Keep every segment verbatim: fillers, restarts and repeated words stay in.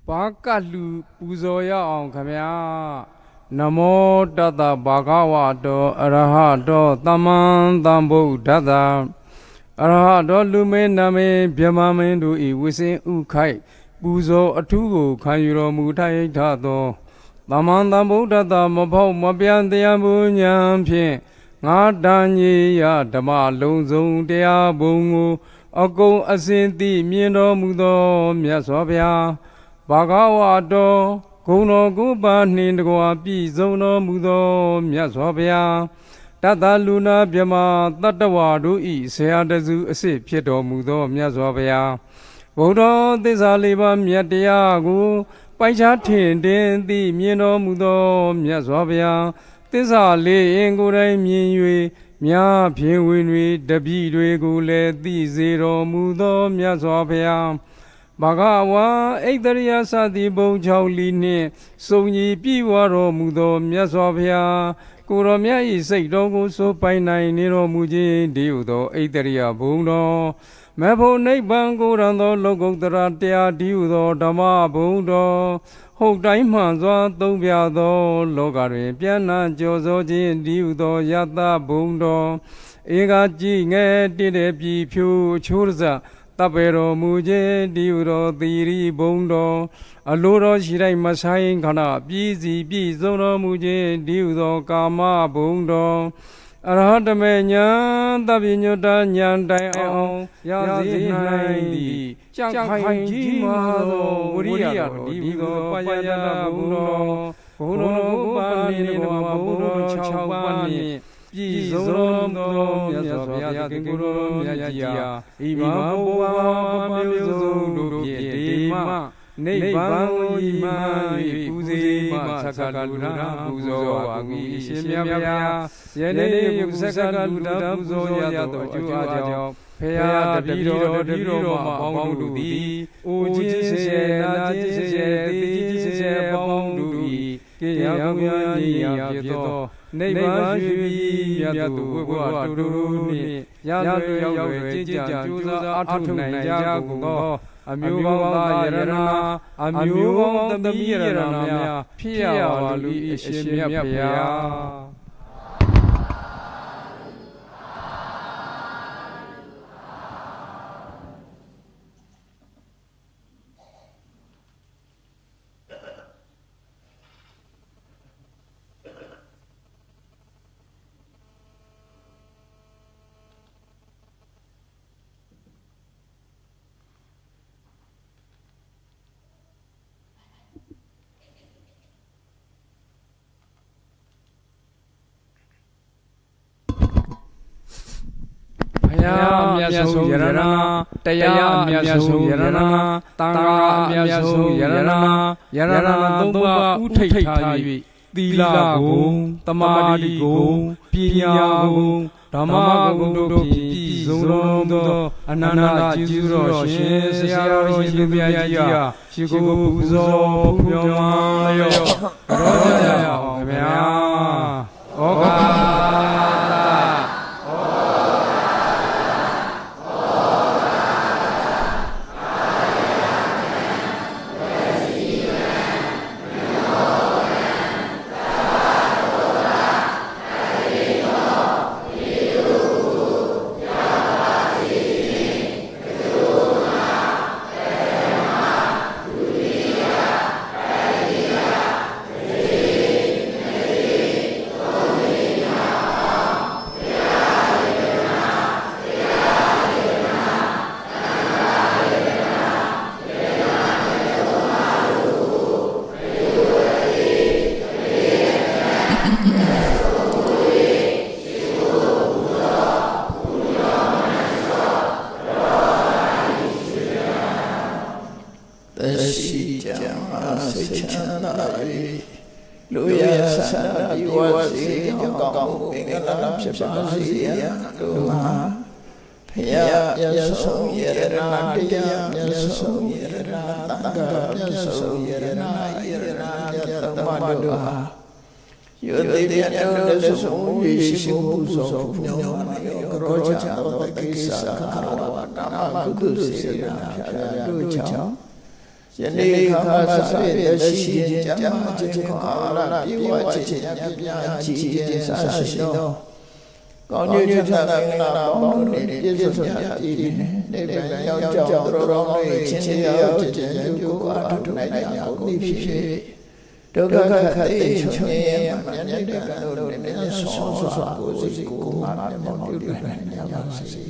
Bakalu Puzoya on Kamya Namo Dada Bhagavato Arahato Taman Tambo Dada Arahato Lume Name Byamamendu I Wisi Ukai Puzo Atugo Kayuro Mutai Tato Taman Tambo Dada Mapo Mabian Diabu Nyampi Ngadanyi Ya Dama Lonzong Dea Bungu Ako Asinti Mieno Mudo Miaswabia Bhagavato Kuno Guba Nindagoa Pizono Mudo Miaswabia Tata Luna Byama Tatawadu I Seadazu Asi Pieto Mudo Miaswabia Vodo Desaliba Miatiagu Paisha Tindin Di Mieno Mudo Miaswabia Desali Ingure Minui Mia Pinwinui Dabi Regule Di Zero Mudo Miaswabia Bhagawa Ekdaria Sadi Bojao Line Sonyi Piwaro Mudo Miaswabia Kuromia Isai Dogo So Painai Nero Muji Diudo Ekdaria Bundo Mapo Nebango Rando Logo Daratia Diudo Dama Bundo Hok Daiman Zwa Tobiado Logari Piana Jozo Jin Diudo Yata Bundo Ega Jinge Didepi Piu Churza Tapero Muje Diuro Diri Bondo Aluro Shirai Masai Kana Bizi Bizono Muje Diudo Kama Bondo Arahatamenya Tabinyota Nyandai Ao Yazi Naidi Chakai Jimado Uriya Diudo Payana Bondo Bono Bani Bono Chawani Pizono Miaswabia Kinguro Miagia Ima Boa Pamiozo Dema Neban Ima Puzi Sakaluna Puzo Agi Shimia Yene Sakaluna Puzo Yato Ajo Pea Diro Diro Bondi Uji Se Naji Se Tiji Se Bondi Kiyamuya Yato Neban Shubi Yatu Watu Yalu Yawe Jija Juza Atu Naija Amuga Yarana Amuga the Mirana Pia Walu Ishimia Pia Miaso Yarana, Taya Miaso Yarana, Tanga Miaso Yarana, Yarana Doba Utai, Tila Gong, Tamadi Gong, Pia Gong, Tamago Pizondo, Anana Juro, Shiro, Shibia, Chico Puzo, Pumio, Roja, Oka. ယနေ့ခါမှာစရတဲ့ရှိခြင်းကြမ်းမှခြင်းခွာလာပြေဝခြင်းအပြပြကြည်ခြင်းဆာရှိသောကောင်းကျိုးချမ်းသာမင်္ဂလာပေါင်းတို့နှင့်ပြည့်စုံကြ၏နိဗ္ဗာန်ရောက်ကြောင်းသူတော်ကောင်းတို့ချင်းချင်းရောက်ခြင်းယုကိုအားထုတ်နိုင်ကြကုန်သည်ဖြစ်ဒုက္ခခတ်သိချုပ်ငြိမ်းမှမြတ်တဲ့ကံတို့နှင့်ဆောစွာကိုယ်စီကိုယ်မှာမောင်းပြုနိုင်ကြပါစေ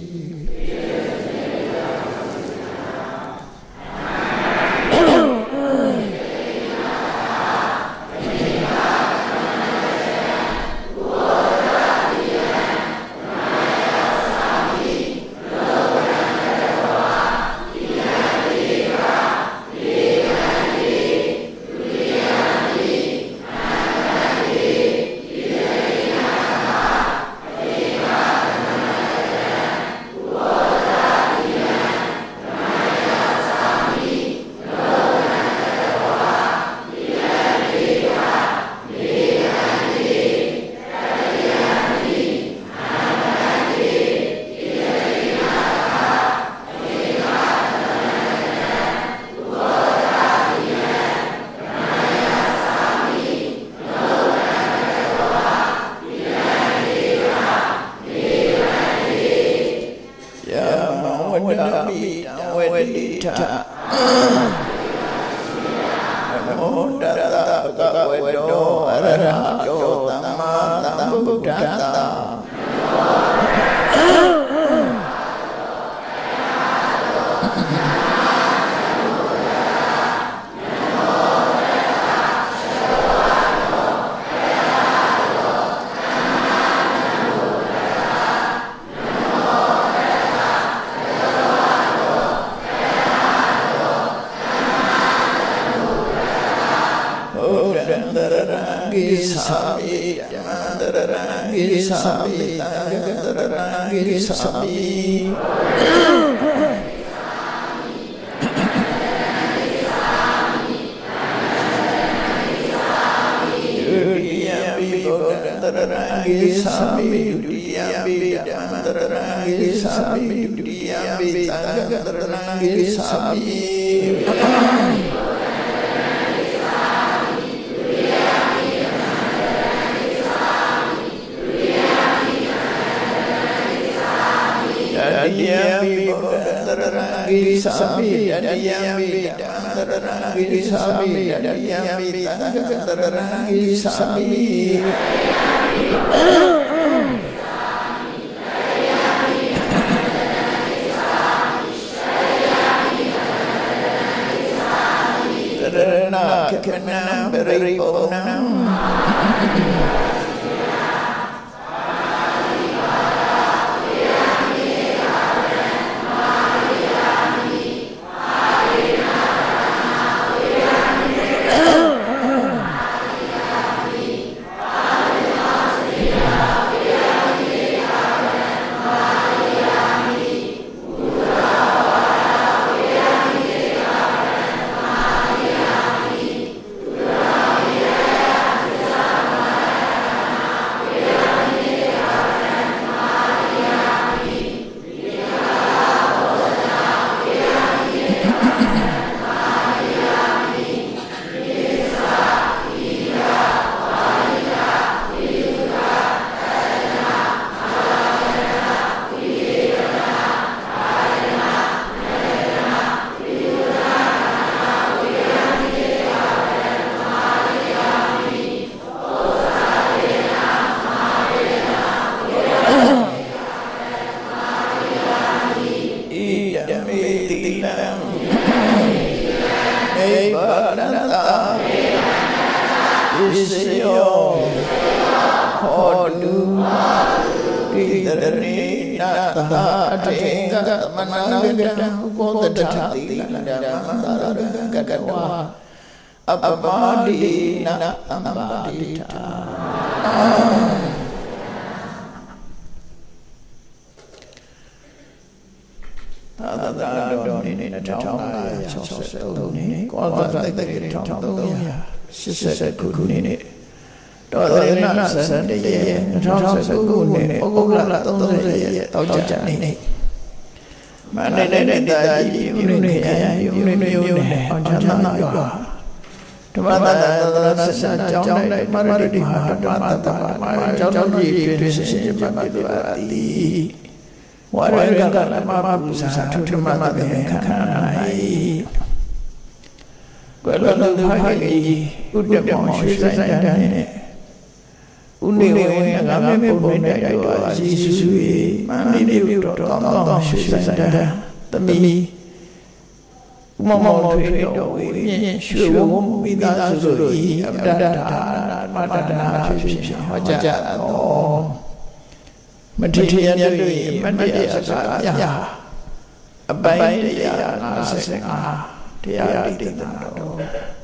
mà này này này ta chỉ yêu này cái yêu này yêu này ông cha nó nói rồi Thế mà ta ta ta sẽ trong đây mà đi đi mà ta ta ta mà trong gì tuyên sinh mà mà đi vào đi Why do you got a map to mother and canai? Well, the high good demonstration done. Only when I remember that you are Jesus, my baby, don't shoot the me. Mama, sure won't be that so easy. I've done that, Madame, oh. Material doing Madia, yeah. A bite, yeah, saying, ah, they are eating the door.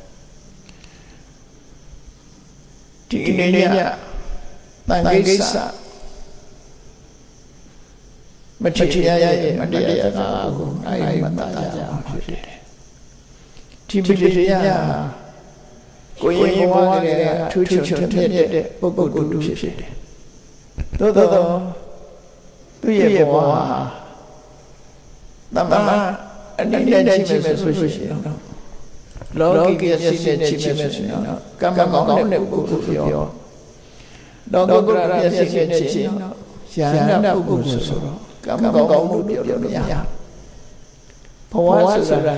Tignia, Tangisa, Material, Madia, I am Madia. Tibiria, going over two children, Bobo do shit. Todo. Tuy nhiên bỏ Tầm mà Anh đến đây chìm ở suy suy Đó kia xin đến chìm ở suy Cảm ơn có nệm của cụ phiếu Đó có ra xin đến chìm Chán đã của cụ sổ Cảm ơn có một điều điều nhà Phó hóa sự ra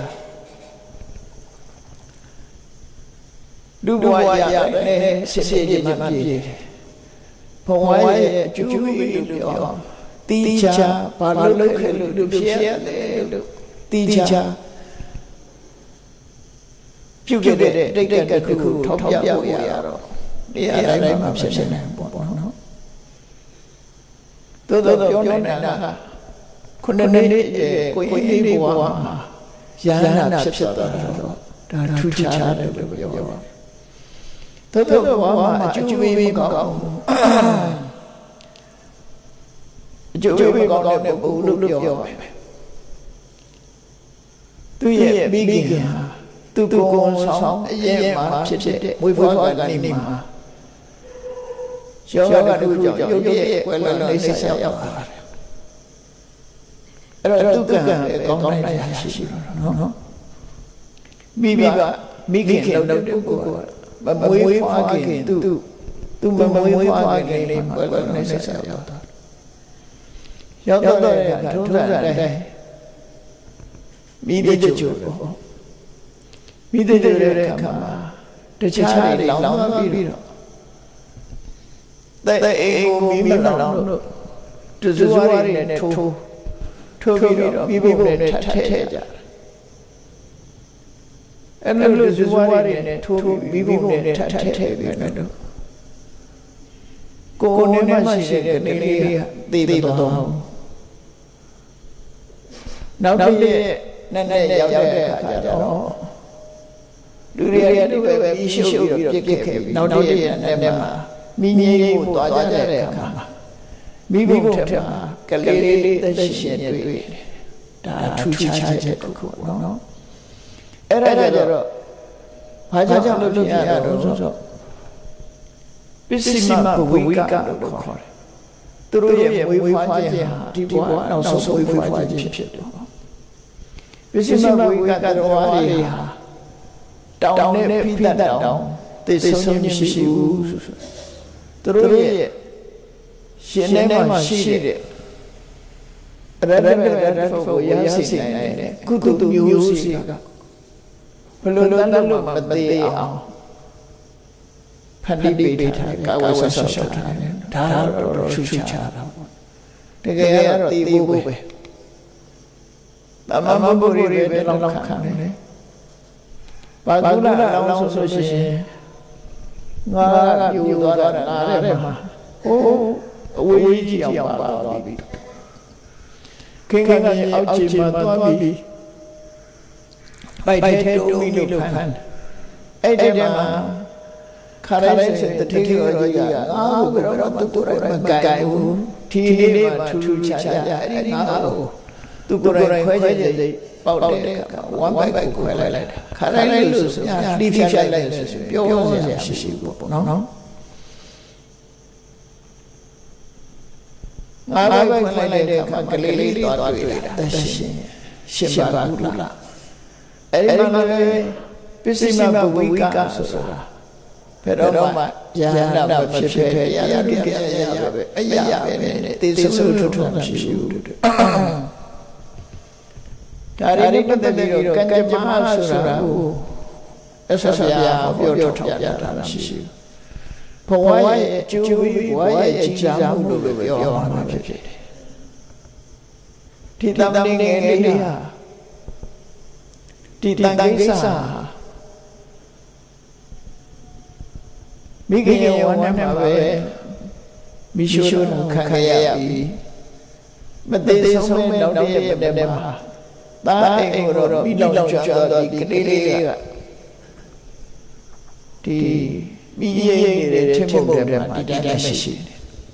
Đưa qua dạ đây Sẽ sẽ gì mà gì Phó hóa chú ý điều Teacher, Parlook, teacher. You get it, they get a cool top of Yaro. The other name of Session. To the Yonana couldn't need Queen Boa. Yana Chipsata, two child of your. To the Boa, you go. Chú ý con đẹp bố lúc vô Tuy nhiên bí kìa Tôi con sống Dễ mà chết chết Mùi phó gần niềm mà Cho là tôi cho vô dễ Quay lại nơi xa xa Rồi tôi cần con này là gì Bí bà Bí kìa đâu đâu của Bà mùi phó kìa tôi Tôi bà mùi phó kìa niềm Quay lại nơi xa xa Yo tôi là thú ra đây Bí tế chủ Bí tế chủ đây kama Để cha đi lòng nó bí đó Đây em ngô bí mà lòng đó Từ dù á đi này thô Thô bí đó bí bố này thả thẻ chả Em lưu dù á đi này thô bí bố này thả thẻ bí đó Cô nếu mà chỉ để cái này Tì tổ hông Nói về nên này giáo đề khả đó Đưa ra đưa về bí siêu bí được kịp kịp Nói về nên mà Bí nhé mù tỏa ra đề khả mà Bí bụng thêm mà Cái lê lê tế xuyên tùy Đã thu chá chết của nó Ê ra ra rồi Phải cho lúc lúc nhà rồi rồi Bí xì mà của quý cả được khỏi Tôi đối với quý phá chế hạ Đi quá nào số quý phá chế chết được Visima quý cả hóa đi hạ Đạo nếp phi tà đạo Tế sống như sĩ u Tôi đối với Hiện nay mà sĩ đệ Rá rá rá rá phổ giá sĩ này Cú tụ tụ nhiều sĩ cả Phần lưu tán lúc mà tê ảo Phần đi bì bì thả Cả quá xa xa thả Thả rồi rồi chú chá đâu Thế cái đó tì vô bì Bà mà bố bố rì bê lòng khẳng đấy Bà cú là lòng sổ sổ xì Nga là dù đó là ngá đấy mà Ô Ôi chỉ ông bà đó bì Khi ngà nhì áo chì mà toa bì Bài thế đô mi lục khăn Ê thế mà Khá đấy sẽ tự thi rồi gì à Ngá hù bì đó tụ tụ rồi mà cài hù Thì đi mà thù chá chá Ngá hù Tôi có rồi khỏe gì gì Bảo đề cả Quán bài bài khỏe lại lại Khá đấy lưu sử Đi thi chạy lại Biểu hồn dễ xí xí của nó ငါးဘက်ဖွင့်လိုက်တဲ့အခါကလေးလေးသွားတွေ့တာသက်ရှင်ရှင်ပါကုလအဲ့ဒီမှာလည်းပစ္စည်းမဘဝိကဆိုတာဘယ်တော့မှယန္တာမဖြစ်ဖြစ်ရရရရရပဲအရာပဲနဲ့သေဆုံးထွတ်ထွတ်မရှိဘူးဒါရီပတ်သက်ပြီးတော့ကံကြမ္မာဆိုတာကိုအဆက်ဆက်ပြပြောပြောထောက်ပြတာမရှိဘူးဘဝရဲ့အကျိုးဘဝရဲ့ကြည်စားမှုလို့ပဲပြောရမှာဖြစ်ဖြစ်တယ်ဒီတမန်ငယ်လေးဟာဒီတန်ကိစ္စမိခင်ရဲ့ဝမ်းထဲမှာပဲမိရှုခံခဲ့ရပြီးမသေးဆုံးမဲ့နောက်တည့်ရဲ့တဲ့မှာတာအိမ်ကိုတော့ပြီးတော့ကျွမ်းတော့ဒီကလေးလေးကဒီမိရဲ့နေတဲ့ထင်ဖို့တဲ့မှာတည်တတ်ရှိတယ်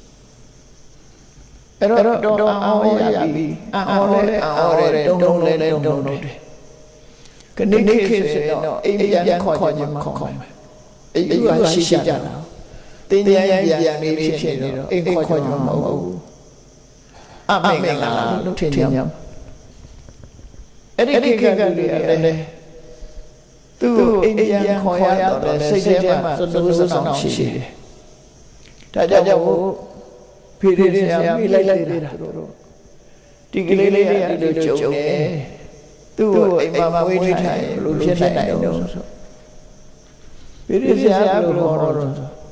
အဲ့တော့တော့အောင်ရပြီအောင်လဲအောင်လဲတုံးတုံးလဲတုံးတုံးတယ်ကနေ့ခေတ်ဆိုတော့အိမ်ပြန်ခေါ်ကြမှာခေါ်မယ်အိမ်ကရှိကြတာတင်းကြံပြန်နေဖြစ်နေတော့အိမ်ခေါ်ကြမှာမဟုတ်ဘူးအမင်္ဂလာလို့ထင်ကြမှာအဲ့ဒီခေတ်ကလေးလည်းသူ့အိမ်ပြန်ခေါ်ရတော့စိတ်ထဲမှာစိုးစိုးဆောင်ရှိတယ်ဒါကြောင့်ဖေးဖေးဆရာမိလိုက်လိုက်တာဒီကလေးလေးကဒီလိုကြုံတယ်သူ့ကိုအိမ်မှာမွေးထားရင်ဘယ်လိုဖြစ်နိုင်တော့ဆိုဖေးဖေးဆရာဘယ်လိုဟောတော့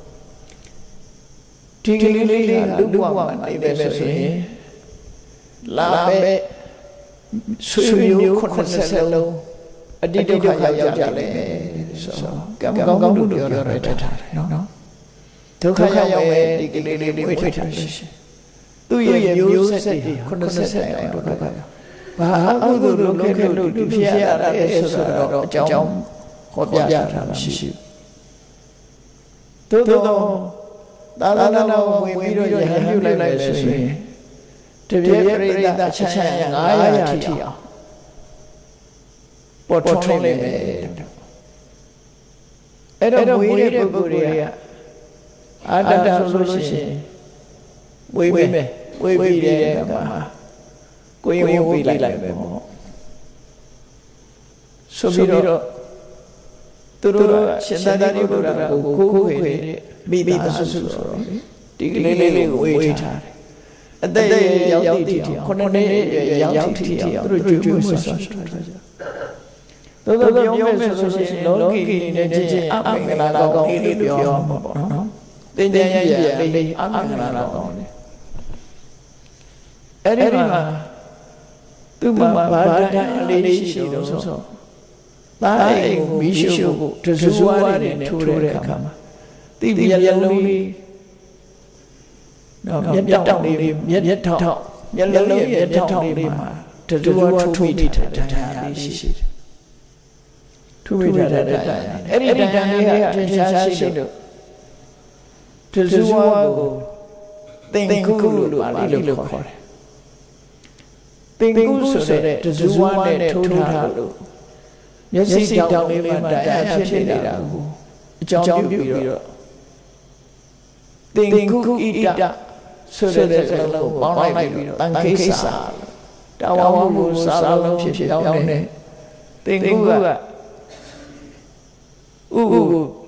ဒီကလေးလေးကလူ့ဘဝမှာနေပဲဆိုရင်လာပဲဆွေမျိုးခုနှစ်ဆယ်လုံးအတိတ်ဒုက္ခရောက်ကြတယ်ဆိုတော့ကံကောင်းကောင်းလို့ပြောရတဲ့ထားတယ်နော်ဒုက္ခရောက်မဲ့ဒီကလေးလေးဝိထားတယ်သူ့ရဲ့မျိုးဆက်တွေခုနှစ်ဆက်တိုင်းဒုက္ခရောက်ဘာအကုသိုလ်လုပ်ခဲ့လို့ဒီဖြစ်ရတာလဲဆိုတော့အကြောင်းဟောပြတာမရှိဘူးသို့တော့သာသနာတော်ဝင်ပြီးတော့ရဟန်းပြုလိုက်လိုက်ဆိုရင်တပြည့်ပြိဿချမ်းချမ်းငါးရာထိအောင်ပေါ်ထွန်းနေမယ်အဲ့တော့ဝေးတဲ့ပုဂ္ဂိုလ်တွေကအာတ္တဆိုလို့ရှိရင်ဝေးမယ်ဝေးပြီးတဲ့အခါမှာကိုယ်ရုံးပြီးလိုက်ပဲပေါ့ဆိုပြီးတော့သူတို့ရှင်သာရိပုတ္တရာကိုကိုးခွေတဲ့မိမိသားစုဆိုတော့ဒီကလေးလေးကိုဝေးထားတယ်အသက်ရောက်တည်တယ်ခုနှစ်နှစ်ရောက်တည်တယ်သူတို့ကြွေးမွေးဆော့ထားကြသို့သောပြောမယ်ဆိုလို့ရှိရင်လောကီနဲ့ချင်းအမင်္ဂလာကောင်းလေးလို့ပြောမှာပေါ့နော်တင်ကြရရလေးအမင်္ဂလာကောင်းလေးအဲ့ဒီမှာသူ့မှာဘာတန်အလေးရှိတော့ဆိုတာအိမ်ကိုမီးရှို့ဖို့တဇူဝါးနဲ့ထိုးတဲ့အခါမှာတိပြက်လုံးလေးနော်မျက်တောင်လေးမျက်ထောက်မျက်လုံးရဲ့မျက်ထောက်လေးမှာတဇူဝါးထိုးပြီးထားတဲ့တရားလေးရှိတယ်ထူမိထားတဲ့တရားအဲ့ဒီတရားလေးကအထင်ရှားရှိလို့တဇူဝါးကိုသင်္ကုလို့ပါဠိလိုခေါ်တယ်သင်္ကုဆိုတဲ့တဇူဝါးနဲ့ထိုးထားလို့မျက်စိတောင်လေးမှာတရားဖြစ်နေတာကိုအကြောင်းပြုပြီးတော့သင်္ကုဣတဆိုတဲ့စကားလုံးကိုပေါင်းလိုက်ပြီးတော့တန်ခိစ္ဆာတာဝဝမှုစာလုံးဖြစ်ဖြစ်ပြောင်းတယ်သင်္ကုကဥဥ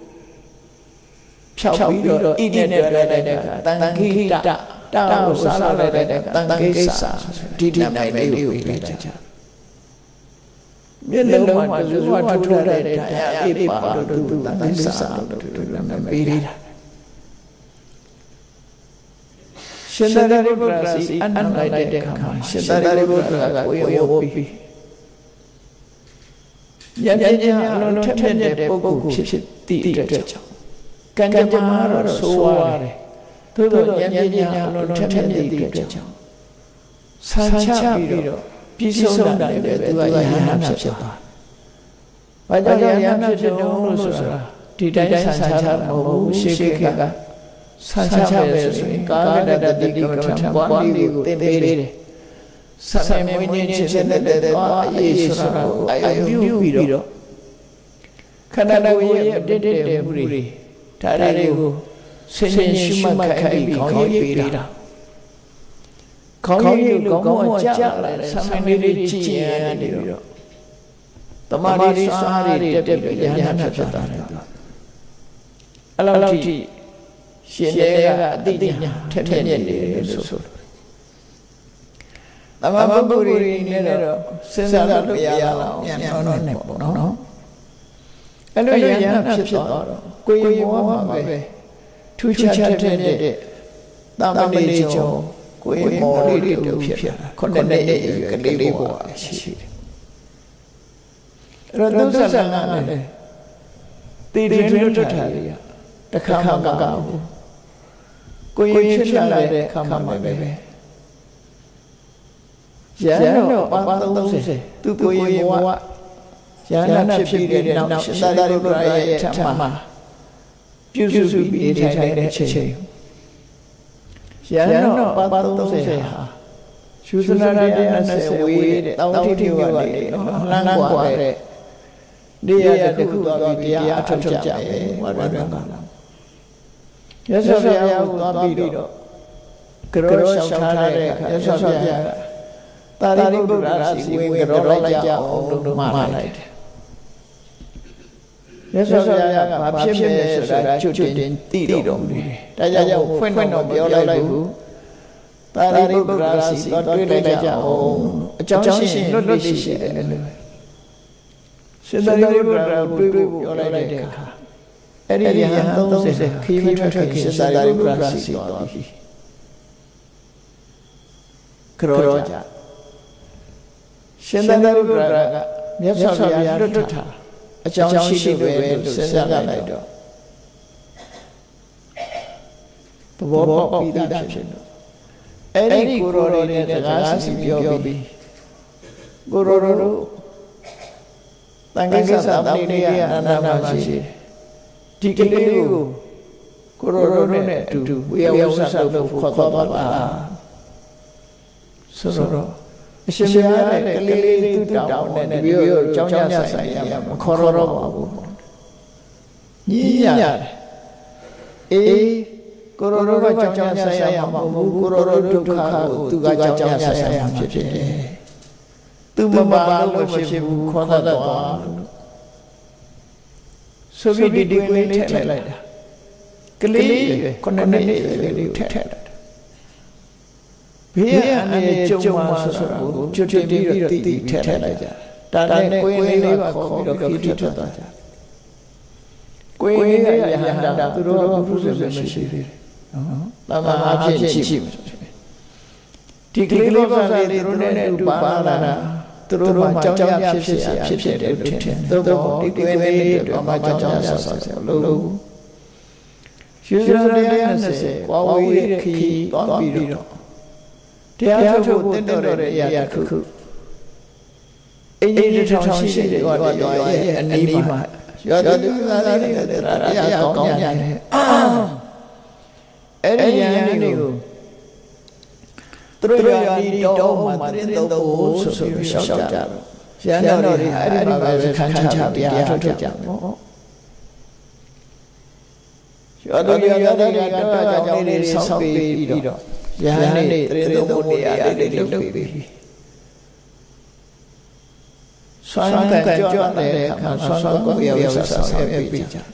ဖြောက်ပြီးတော့ဣနဲ့တွေ့လိုက်တဲ့အခါတန်ခိတတာကိုစားလိုက်တဲ့အခါတန်ခိစ္ဆာဒီဒီနိုင်လေးကိုပြလိုက်ကြမျက်လုံးမှာဇူဝါထိုးတဲ့တရားအိပ်ပါလို့သူတန်ခိစ္ဆာလို့သူနာမည်ပေးတာရှင်သာရိပုတ္တရာစီအနန္တလိုက်တဲ့အခါမှာရှင်သာရိပုတ္တရာကကိုယ်ရောပြီးဉာဏ်ပညာအလုံးလုံးထက်မြက်တဲ့ပုဂ္ဂိုလ်ဖြစ်ဖြစ်တည်အတွက်ကြောင့်ကံကြမ္မာတော့ဆိုးရတယ်သို့သောဉာဏ်ပညာအလုံးလုံးထက်မြက်တဲ့အတွက်ကြောင့်ဆန်းချပြီးတော့ပြီးဆုံးတာလည်းသူကယဟန္တာဖြစ်သွား။ဘာကြောင့်ယဟန္တာဖြစ်တုံးလို့ဆိုတာဒီတိုင်းဆန်းချတာမဟုတ်ဘူးရှေးခေတ်ကဆန်းချပဲဆိုရင်ကာကတတတိကမ္မထံပွားလေးကိုသင်ပေးတယ်။ဆံမွေးခြင်းချင်းတဲ့တဲ့သွားအေးဆိုတာကိုအယုံပြုပြီးတော့ခန္ဓာကိုယ်ရဲ့တည်တည်မှုတွေဒါတွေကိုဆင်ញင်ရှုမှတ်ခိုင်းပြီးခေါင်းရိပ်ပေးတာခေါင်းကြီးလူကောင်းမွန်ကြလာတဲ့ဆံမင်းလေးကြည်ရနေပြီးတော့တမာရီစားရီတက်ပြီးရဟန္တာဖြစ်သွားတယ်အဲ့လောက်ထိရှင်လေးကအတိအကျထက်ထက်မြက်နေတယ်လို့ဆိုတယ်တမန်ပုဂ္ဂိုလ်တွေနဲ့တော့စဉ်းစားလို့ရအောင်ပြန်တော့နေပေါ့နော်အဲ့လိုရဟန္တာဖြစ်သွားတော့ကိုယ်ဘဝမှာပဲထူးခြားတဲ့တဲ့တာမဏေကျော်ကိုယ်မော်လေးတို့ဖြစ်တာခုနှစ်နှစ်အရွယ်ကလေးဘဝရှိတယ်အဲ့တော့သုဆလကလည်းတည်တွင်လွတ်ထားရတခါမှမကောက်ဘူးကိုယ်ဖြစ်လာတဲ့ခါမှပဲပဲရဟန်းတော်ပန်းသုံးဆယ်သူကိုယ်ဘဝရဟန်းဖြစ်ပြီးတဲ့နောက်ရှင်သာရိပုတ္တရာရဲ့ထမှာပြုစုပြီးနေထိုင်တဲ့အချိန်ရဟန်းတော်ပန်းသုံးဆယ်ဟာရှုစနာရတဲ့နှစ်ဆယ်ဝေးတဲ့တောင်းတိမြို့ကနေလမ်းကွာတဲ့နေရာတစ်ခုသွားပြီးတရားအထုတ်ကြတယ်ဝါရဏကလာရသော်ဘုရားကိုသွားပြီးတော့ကရောလျှောက်ထားတဲ့အခါရသော်ဘုရားကသာရိပုတ္တရာစီဝင်ကြောလိုက်ကြအောင်လို့မှားလိုက်တယ်ရသော်ဘုရားကဘာဖြစ်မယ်ဆိုတာချွတ်ချွတ်တင်သိတော်မူတယ်ဒါကြောင့်ဖွင့်တော့ပြောလိုက်ဘူးသာရိပုတ္တရာစီတော့တွေ့လိုက်ကြအောင်အကြောင်းရှင်လွတ်လွတ်ရှိတယ်လို့ရှင်သာရိပုတ္တရာတွေ့ဖို့ပြောလိုက်တဲ့အခါအဲ့ဒီရဟန်းသုံးဆယ်ခီးမထွက်ခင်ရှင်သာရိပုတ္တရာစီသွားပြီခရောကြရှင်သာရိပုတ္တရာကမြတ်စွာဘုရားလွတ်ထားအကြောင်းရှိတယ်လို့စဉ်းစားလိုက်တော့သဘောပေါက်ပြီးသားဖြစ်လို့အဲ့ဒီကိုရော်တွေနဲ့စကားစီပြောပြီးကိုရော်တို့တန်ခိစ္စသမဏေရအနန္တမရှိဒီကလေးကိုကိုရော်တို့နဲ့အတူဝေယဝဆလုပ်ခေါ်သွားပါဆိုတော့အရှင်ဘုရားနဲ့ကလေးလေးသူတောင်းနဲ့ဒီလိုကြောင်းကြဆိုင်ရမှာခေါ်တော့ပါဘူးညည်းရတယ်အေးကိုရောတို့ကကြောင်းကြဆိုင်ရမှာမဟုတ်ဘူးကိုရောတို့ဒုက္ခကိုသူကကြောင်းကြဆိုင်ရမှာဖြစ်ဖြစ်တယ်သူမပါလို့မဖြစ်ဘူးခေါ်တတ်သွားဆိုပြီးဒီဒီကိုထည့်လိုက်တာကလေးခုနှစ်နှစ်လေးထည့်ထည့်လိုက်ဘေးအနေကျုံမှာဆိုတော့ကျွတ်ကျွတ်ပြီးတော့တီးတီးထည့်လိုက်ကြဒါနဲ့ကိုယ်လေးပါခေါ်ပြီးတော့ခီးထွက်သွားကြကိုယ်လေးကရဟန္တာသူတို့ကဘုရားမရှိသေးနော်တမန်အဖြစ်ရှိမှာဒီကလေးလေးပါစားလေးသူတို့နဲ့အတူပါလာတာသူတို့မှကြောင်းကြဖြစ်ဖြစ်ဖြစ်ဖြစ်တယ်လို့ထင်သို့တော့ဒီကိုယ်လေးတို့မှကြောင်းကြဆောက်ဆောက်လို့ရှင်ရတဲ့နှစ်ဆယ်ကွာဝေးတဲ့ခီးသွားပြီးတော့တရားထုတ်ဖို့တင့်တော်တဲ့အရာတစ်ခုအင်းကြီးတစ်ထောင်ရှိတယ်ဟောရွာရဲ့အနီးမှာရွာသူသားလေးတွေတရားကောင်းကြတယ်အဲ့ဒီရန်တွေကိုသူတို့ရွာဒီတော့မှတင်းတော့ဖို့ဆိုပြီးရှောက်ကြတော့ရန်တော်တွေအဲ့ဒီမှာပဲခံချတရားထုတ်ကြပေါ့ရွာသူရွာသားတွေကတော့ကြောင်းလေးတွေဆောက်ပြီးတော့ရဟန်းနေတရေသုံးနေရတယ်လုပ်ပြီးဆွမ်းကကြွတဲ့အခါဆွမ်းကိုရောက်ဆက်ဆောင်ပြီးကြတယ်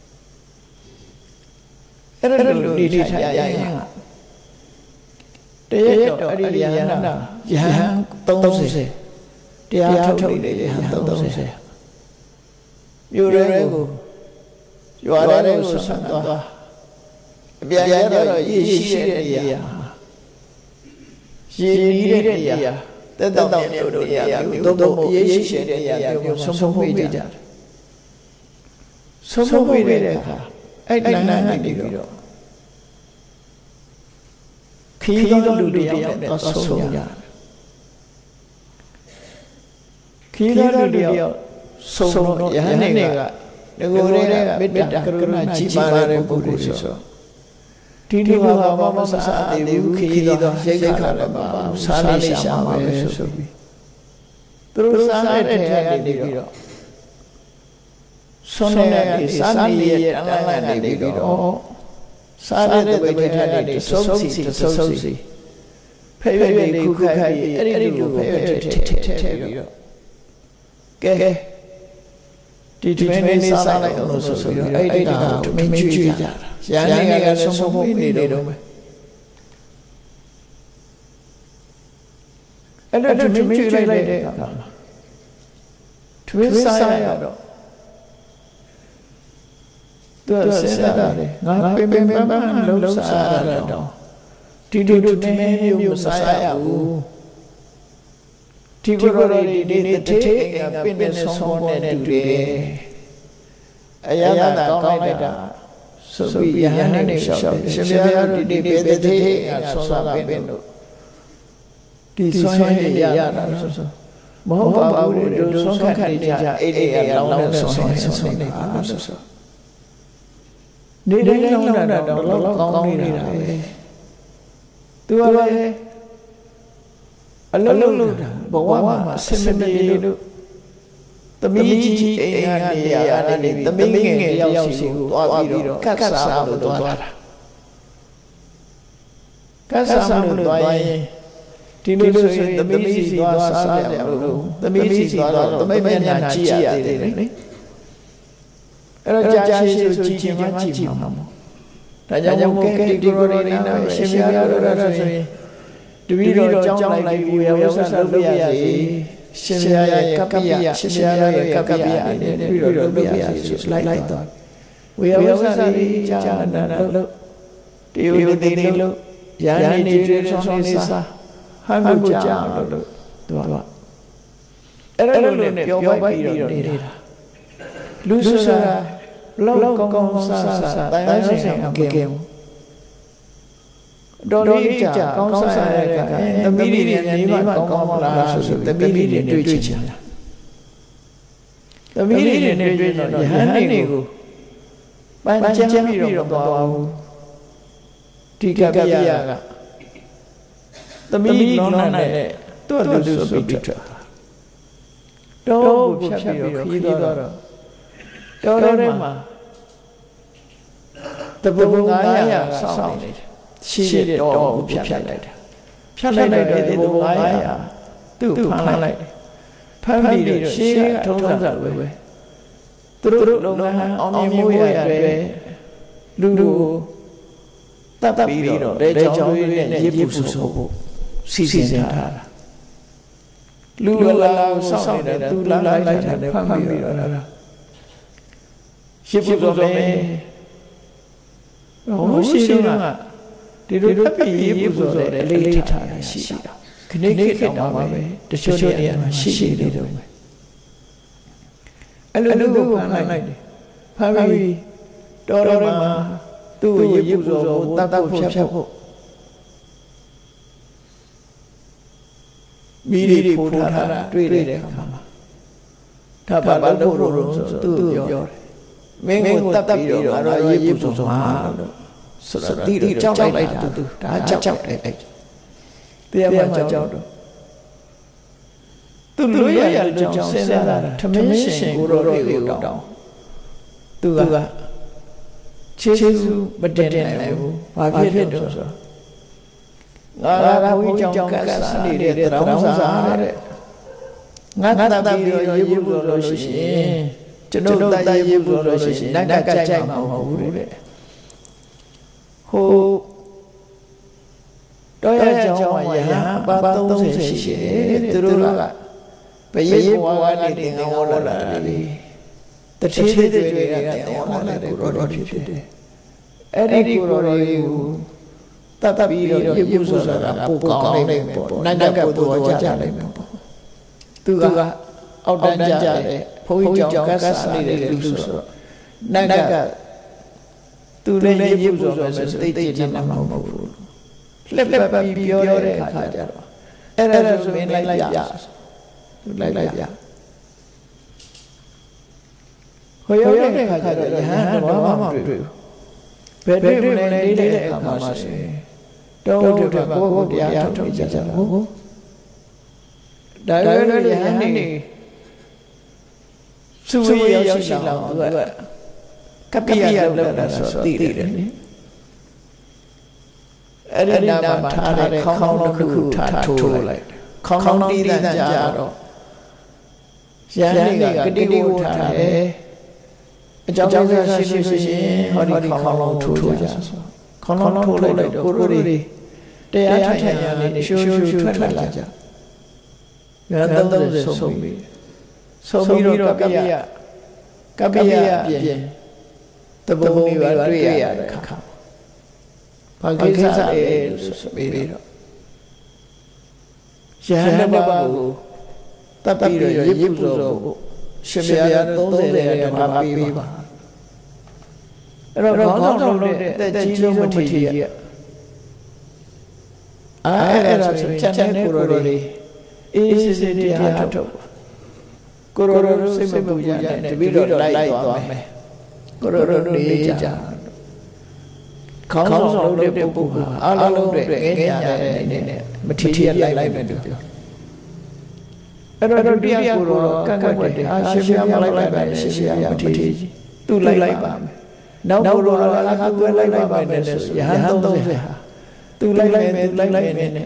အဲ့ဒါလိုဒီထိုင်ရရင်တရက်တော့အဲ့ဒီရဟန္တာရဟန်းသုံးဆယ်တရားထုတ်နေရဟန်းသုံးဆယ်မြို့ရဲကိုရွာရဲကိုဆွမ်းသွားအပြန်ရတော့ရည်ရှိတဲ့နေရာရည်နေတဲ့နေရာတက်တောင့်နေလို့နေရာမျိုးတော့အရေးရှိတဲ့နေရာမျိုးဆုံးဆုံးပေးကြတယ်ဆုံးဆုံးပေးတဲ့အခါအဲ့လမ်းကနေပြီးတော့ခီးသောလူတွေရောက်တဲ့ဆုံးရတယ်ခီးသောလူတွေရောက်ဆုံးတော့ယဟန်တွေကငကိုယ်တွေကမေတ္တာကရုဏာကြီးမားတဲ့ပုဂ္ဂိုလ်ဆိုဒီဒီမှာဘာမှမစားသေးဘူးခီးတော့ရိတ်ခါလည်းပါစားနေရှာမှာပဲဆိုပြီးသူတို့စားတဲ့ထဲကနေပြီးတော့ဆွမ်းနေစားနေရအလန့်ကနေပြီးတော့စားတဲ့ဘက်ထဲကနေစုံစီစုံစီဘဖဲ့ရွက်လေးခုခိုက်ပြီးအဲ့ဒီလိုဖဲ့ရွက်ထည့်ထည့်ထည့်ပြီးတော့ကဲဒီဒီမင်းလေးစားလိုက်အောင်လို့ဆိုပြီးတော့အဲ့ဒီကမင်းကျွေးကြတာရန်နေကဆုံးဆုံးနေနေတော့မယ်အဲ့လိုဒီမင်းကျွေးလိုက်တဲ့အခါမှာထွေးစားရတော့သူကစဉ်းစားတယ်ငါပင်ပင်ပန်းပန်းလှုပ်စားရတော့ဒီဒီဒီမင်းမျိုးမစားရဘူးဒီကိုယ်တော်ဒီဒီတေးအင်္ဂပင်ပင်ဆုံးပေါ်နေတူတယ်အယံသာကောင်းလိုက်တာဆိုပြီးယဟန်နေလျှောက်တယ်ရှင်ဘုရားဒီဒီတေးတေးအင်္ဂဆုံးသာပင်တို့ဒီဆွမ်းရည်ရတာဆိုဆိုမဟုတ်ပါဘူးတို့ဆုံးခတ်နေကြအဲ့ဒီအလောင်းနဲ့ဆုံးဆုံးနေပါဆိုဆိုနေတိုင်းလောင်းတာတော့လောက်ကောင်းနေတာပဲသူကလည်းအလုံးလုံးလို့ဘဝမှာဆင်မပြေလို့သမီးကြီးအိမ်ကနေရနေသမီးငယ်တယောက်စီကိုသွားပြီးတော့ကတ်စားလို့သွားတာကတ်စားလို့သွားရင်ဒီလိုဆိုရင်သမီးစီသွားစားတယ်လို့သမီးစီသွားတော့သမီးမျက်နှာကြည့်ရသေးတယ်လေအဲ့တော့ကြာရှည်ဆိုကြည့်ချင်မှကြည့်မှာမဟုတ်ဒါကြောင့်မို့ကဲဒီကိုရိုနာရှင်ပြရတော့ဆိုရင်တပည့်တော်ကြောင်းလိုက်ပြီးဝေဝဆလုပ်ပြရစီရှင်ပြရရဲ့ကပ္ပိယရှင်ပြရရဲ့ကပ္ပိယအနေနဲ့ပြီးတော့လုပ်ပြရစီလိုက်လိုက်တော့ဝေဝဆလေးကြာနာလို့တေယုတေတေလို့ရန်နေကျွေးဆောင်နေစားဟန်ကိုကြာလို့သူကအဲ့လိုနဲ့ပြောပိုက်ပြီးတော့နေတာလူဆိုတာလောက်ကောင်းကောင်းစားစားတိုင်းဆိုင်အောင်ကဲတော်လေးကြာကောင်းစားရတဲ့ကသမီးတွေနဲ့နေမကောင်းမလားဆိုဆိုသမီးတွေနဲ့တွေ့ချင်တာသမီးတွေနဲ့တွေ့တော့ယဟန်တွေကိုပန်းချမ်းပြီးတော့သွားဘူးဒီကပ္ပိယကသမီးလောနာနဲ့တွတ်တူဆိုပြီးထွက်တော့ကိုဖြတ်ပြီးတော့ခီးသွားတော့တော်ထဲမှာတပုံငါးရာဆောင်းနေတယ်ရှိတဲ့တော်ကိုဖြတ်လိုက်တာဖြတ်လိုက်တဲ့တပုံငါးရာသူ့ဖမ်းလိုက်ဖမ်းပြီးတော့ရှေးကထုံးစံပဲပဲသူတို့လုံငန်းအောင်မြင်မှုရတဲ့လူလူတပ်ပြီးတော့တဲ့ကြောင့်လေးနဲ့ရေးပူဆိုဖို့စီစဉ်ထားတာလူလာကိုစောင့်နေတဲ့သူလာလိုက်တာနဲ့ဖမ်းပြီးတော့လားရှိပူဆိုမယ်ဟိုရှိတော့ကဒီလိုတပ်ပြီးရေးပူဆိုတဲ့အလေးလေးထားတာရှိတာခဏခေတ်တောင်ပါပဲတချို့နေရာမှာရှိရှိနေတော့မယ်အဲ့လိုလူကိုဖမ်းလိုက်တယ်ဖမ်းပြီးတော်တော်မှာသူ့ကိုရေးပူဆိုဖို့တတ်တတ်ဖို့ဖြတ်ဖို့မိရီဖိုးထားတာတွေ့တဲ့အခါမှာဒါဘာလို့လို့လို့ဆိုသူပြောတယ်မင်းကိုတတ်တတ်ပြီးတော့ငါတို့ရေးပူဆိုမှာလို့ဆိုတော့တီးကြောက်လိုက်တာသူဒါကြောက်တယ်အဲ့တရားမှကြောက်တော့သူလွတ်ရလို့ကြောင့်စဉ်းစားတာထမင်းရှင်ကိုတော်တွေကိုတောင်းသူကခြေဆူမတင်နိုင်ဘူးဘာဖြစ်တော့ဆိုငါကဘုန်းကြီးကြောင့်ကတ်စားနေတဲ့တောင်းစားတဲ့ငါတပ်ပြီးတော့ရေးဖို့လို့ရှိရင်ကျွန်တော်တိုက်ရေးဖို့လို့ရှိရင်နတ်ကကြိုက်မှာမဟုတ်ဘူးတဲ့ဟိုတော့ရကြောင်းမှာယဟန်ပါသုံးဆယ်ရှိတယ်သူတို့ကဘယေဘဝကနေတင်ဟောလာတာလေတတိသေးတွေကတင်ဟောလာတဲ့ကိုတော်ဖြစ်ဖြစ်တယ်အဲ့ဒီကိုတော်တွေကိုတတ်ပြီးတော့ရေပူဆိုတာပိုကောင်းနိုင်မယ်ပေါ့နတ်ကပိုတော်ကြနိုင်မယ်ပေါ့သူကအောက်တန်းကြတယ်ဘုန်းကြီးကြောင့်ကတ်စားနေတဲ့လူဆိုတော့နတ်ကသူလည်းရေပူဆိုမယ်ဆိုသိသိချင်းမှမဟုတ်ဘူးလက်လက်ပြီးပြောတဲ့အခါကျတော့အဲ့ဒါဆိုရင်လိုက်လိုက်ပြသူလိုက်လိုက်ပြဟိုရောက်တဲ့အခါကျတော့ယဟန်တော့မှမတွေ့ဘူးဘယ်တွေ့မလဲနေတဲ့အခါမှာဆိုရင်တော့တို့ကကိုယ့်ကိုတရားထုတ်ကြကြတာဟုတ်ဒါလည်းယဟန်နေသူ့ရဲ့ရောက်ရှိလာသူကကပ္ပိယလောက်တာဆိုသိတယ်လေအဲ့ဒီနာမှာထားတဲ့ခေါင်းလောင်းတစ်ခုထားထိုးလိုက်ခေါင်းလောင်းတီးတန်းကြတော့ရန်လေးကကတိဝထားတယ်အကြောင်းကြောင့်ရှိလို့ရှိရင်ဟောဒီခေါင်းလောင်းထိုးကြဆိုခေါင်းလောင်းထိုးလိုက်တော့ကိုရိုတွေတရားထိုင်ရနေရှိုးရှိုးထွက်လာကြရန်သုံးဆယ်ဆုံးပြီဆုံးပြီးတော့ကပ္ပိယကပ္ပိယအပြင်တဘုံတွေပါတွေ့ရတဲ့အခါဘာကိစ္စလဲဆိုပြီးတော့ရဟန်းတစ်ပါးကိုတပ်ပြီးတော့ရစ်ပူဇော်ဖို့ရှင်ဘုရားသုံးဆယ်တဲ့ဓမ္မပေးပါအဲ့တော့ခေါင်းဆောင်လို့တဲ့အသက်ကြီးဆုံးမထေရကြီးအဲ့အဲ့ဒါဆိုကျန်တဲ့ကိုရိုတွေအေးစစ်စစ်တရားထုတ်ကိုရိုရိုစိတ်မပူကြနဲ့တပည့်တော်လိုက်သွားမယ်ကိုရိုရိုနေကြခေါင်းဆောင်လုပ်တဲ့ပုဂ္ဂိုလ်ဟာအားလုံးအတွက်ငဲညာတဲ့အနေနဲ့မထီရလိုက်လိုက်မယ်လို့ပြောအဲ့တော့ဒုတိယကိုတော့ကန့်ကွက်တယ်အာရှင်ဘုရားမလိုက်လိုက်ပါနဲ့ရှင်ဘုရားမထီကြီးသူ့လိုက်လိုက်ပါမယ်နောက်ကိုတော့အာသူ့လိုက်လိုက်ပါမယ်ဆိုရဟန်းသုံးဆယ်ဟာသူ့လိုက်လိုက်မယ်သူ့လိုက်လိုက်မယ်နဲ့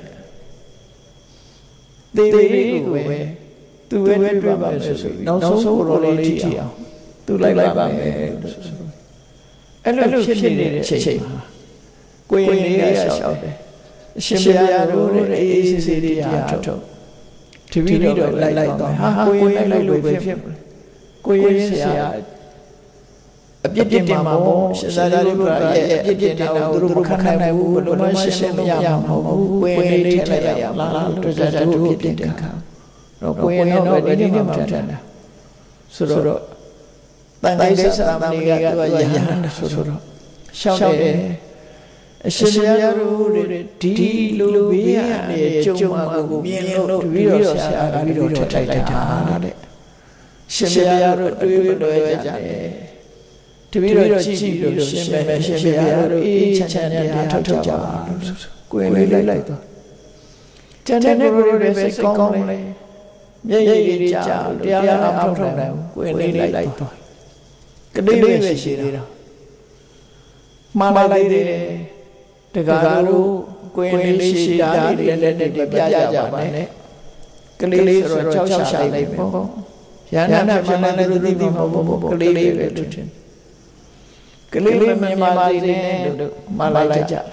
တေးလေးကိုပဲသူပဲတွေ့ပါမယ်ဆိုပြီးနောက်ဆုံးကိုတော့လေးထီအောင်သူ့လိုက်လိုက်ပါမယ်လို့ဆိုအဲ့လိုဖြစ်နေတဲ့အချိန်မှာကိုရင်လေးကရှောက်တယ်အရှင်ဘုရားတို့ရဲ့အေးအေးဆေးဆေးတရားထုတ်တပည့်တော်လိုက်လိုက်တော့ဟာကိုရင်လိုက်လို့ပဲဖြစ်ကိုရင်ဆရာအပြစ်တင်မှာပေါ့ရှင်သာရိပုတ္တရာရဲ့အပြစ်တင်တာကိုသူတို့မခံနိုင်ဘူးဘယ်လိုမှရှင်းရှင်းမရမှာမဟုတ်ဘူးကိုရင်လေးထည့်လိုက်ရအောင်လားတို့ကြတို့အပြစ်တင်ခံတော့ကိုရင်တော့ဗတိနေမှာထန်တာဆိုတော့တန်ခိုးဆရာမဏေကသူကယဟန်ဆိုတော့ရှောက်တယ်အရှင်ဘုရားတို့ဒီလိုဘေးကနေကြုံမှာကိုမြင်လို့တပည့်တော်ဆရာကပြီးတော့ထက်လိုက်တာတဲ့ရှင်ဘုရားတို့တွေးလွယ်ကြတယ်တပည့်တော်ကြည့်ပြီးတော့ရှင်ဘုရှင်ဘုရားတို့အေးချမ်းချမ်းတရားထုတ်ကြပါကိုယ်လေးလိုက်လိုက်တော့ကျန်တဲ့ကိုယ်တွေပဲစိတ်ကောင်းလေမျက်ရည်တွေကြာလို့တရားအားထုတ်တယ်ကိုယ်လေးလိုက်လိုက်တော့ကလေးပဲရှိသေးတာမှားလိုက်တယ်တကားတို့ကိုယ်လေးရှိတာလည်းလည်းနဲ့ပြကြကြပါနဲ့ကလေးဆိုတော့ကြောက်ရှာလိုက်ပေါ့ရဟန္တာဖြစ်မှလည်းသူသိမှာပေါ့ပေါ့ကလေးပဲလို့ထင်ကလေးပဲမြင်ပါလိမ့်နဲ့လို့မှားလိုက်ကြ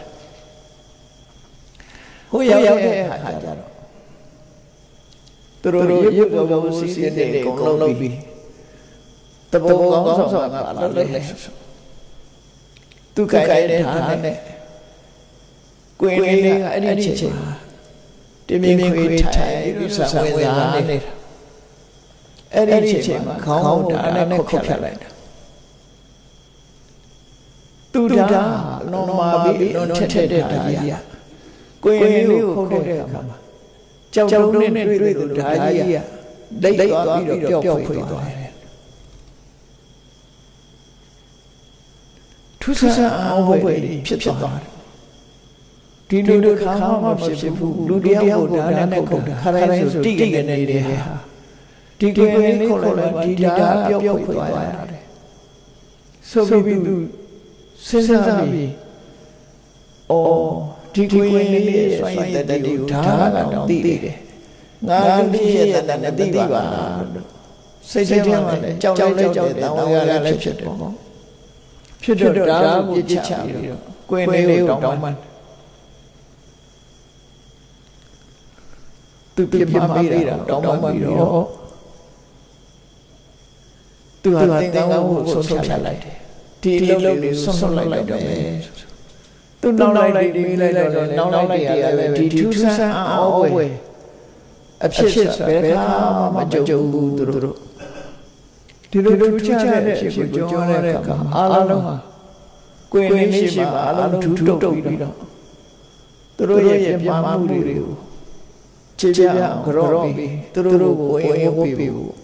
ဟိုရောက်တဲ့အခါကျတော့သူတို့ရုပ်ဘဝစီးတဲ့အကုန်လုံးလုပ်ပြီးတဘောကောင်းဆောင်ကပါလို့လေသူကြိုက်တဲ့ဟာနဲ့ကိုယ်လေးကအဲ့ဒီချိန်တင်းမြင့်ခွေထိုင်ပြီးဆံဝဲစားနေတာအဲ့ဒီချိန်မှာခေါင်းကိုဒါနဲ့ခုတ်ဖြတ်လိုက်တာသူဒါလုံးမာပြီးလုံးထက်ထက်တဲ့ဓာကြီးကကိုယ်လေးကိုခုတ်တဲ့အခါမှာကြောက်တုံးနဲ့တွေ့သူဓာကြီးကလိတ်သွားပြီးတော့ပျောက်ခွေသွားတယ်ထူးဆန်းအောင်ဝဲဖြစ်သွားတယ်ဒီလိုလိုခါမှမဖြစ်ဘူးလူတယောက်ကိုဒါနဲ့ခုတ်တာခါတိုင်းဆိုတိကျနေတဲ့ဟာဒီကွယ်လေးခုတ်လိုက်ဒီဓာပျောက်ခွေသွားရတယ်ဆိုပြီးသူစဉ်းစားပြီးအော်ဒီကွယ်လေးရဲ့စွန့်ရည်တဲ့တူဓာကတော့သိတယ်ငါလူရဲ့တဲ့နဲ့သိပါလားစိတ်ထဲမှာလည်းကြောက်လဲကြောက်တယ်တောင်းရလည်းဖြစ်တယ်ပေါ့ဖြစ်တော့ဓာကိုပြစ်ချပြီးတော့ကွယ်လေးကိုတောင်းမှသူပြပြပေးတာတောင်းမှပြီးတော့သူဟာသင်္ကန်းကိုဆုံးဖြတ်လိုက်တယ်ဒီအလုပ်လေးဆုံးဆုံးလိုက်လိုက်တော့မယ်သူနောက်လိုက်လိုက်ပြီးလိုက်လိုက်တော့နောက်လိုက်တရားပဲဒီထူးဆန်းအောဝဲအဖြစ်ဘယ်ခါမှမကြုံဘူးသူတို့ဒီလိုထူးခြားတဲ့အဖြစ်ကိုကြောတဲ့အခါအားလုံးဟာကိုယ်လေးရှိမှအားလုံးထူးတုပ်ပြီးတော့သူတို့ရဲ့ပြမမှုတွေကိုခြေပြအောင်ကြောပြီးသူတို့ကိုဝင်ဝင်ပြီးဘူး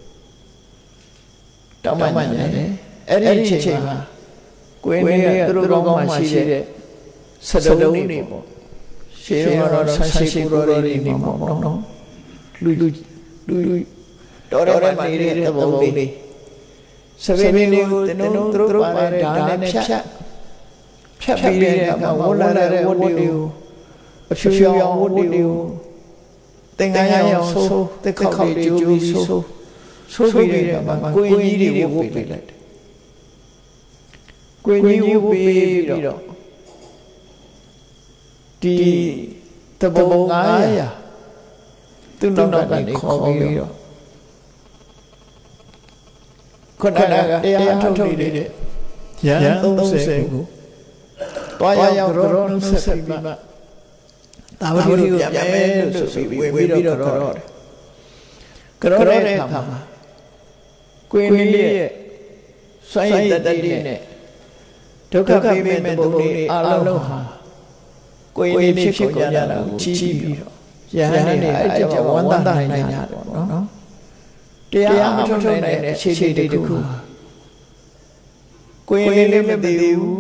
တောင်းပန်ကြတယ်အဲ့ဒီအချိန်မှာကိုယ်လေးကသူတို့ကောင်းမှရှိတဲ့စတုံးတွေပေါ့ရှင်းတော့ဆန်းရှိကိုရိုတွေနေမှာပေါ့နော်လူလူလူတော်တော်မှနေတဲ့သဘောလေးစပင်းလေးကိုတင်းတို့သူတို့ပါတဲ့ဓာတ်နဲ့ဖြတ်ဖြတ်ပြီးတဲ့အခါမှာဝတ်လာတဲ့ဝတ်တွေကိုအဖြူရောင်ဝတ်တွေကိုသင်္ကန်းရောင်ဆိုးတက်ခောက်တွေကျိုးပြီးဆိုးဆိုးပြီးတဲ့အခါမှာကိုယ်ကြီးတွေဝတ်ပေးလိုက်တယ်ကိုယ်ကြီးဝတ်ပေးပြီးတော့ဒီတဘုံငါးရာသူ့နောက်ကနေခေါ်ပြီးတော့ခုနကတရားထုတ်နေတဲ့ရန်သုံးဆယ်ကိုတွားရောက်ကြောနှုတ်ဆက်ပြီးမှတာဝတိကိုပြန်မယ်လို့ဆိုပြီးဝေပြီးတော့ကြောတယ်ကြောတဲ့အခါမှာကိုင်းလေးရဲ့စိုင်းတတတိနဲ့ဒုက္ခပေးမဲ့တဲ့ဘုံလေးအလုံးဟာကိုင်းလေးဖြစ်ကုန်ကြတာကိုချီးပြီးတော့ယဟန်နေအဲ့ကြောင့်ဝန္တာနိုင်ကြတယ်ပေါ့နော်တရားမထုတ်နိုင်တဲ့အခြေအနေတစ်ခုကိုင်းလေးလည်းမသိဘူး